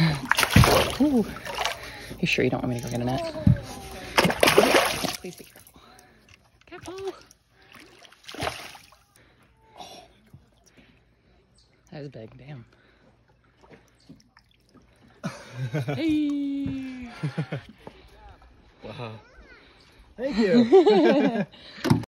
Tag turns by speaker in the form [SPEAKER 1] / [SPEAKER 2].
[SPEAKER 1] Ooh. You sure you don't want me to go get a net? Please be careful. Careful. Oh, that was big. Damn. Hey.
[SPEAKER 2] Wow. Thank you.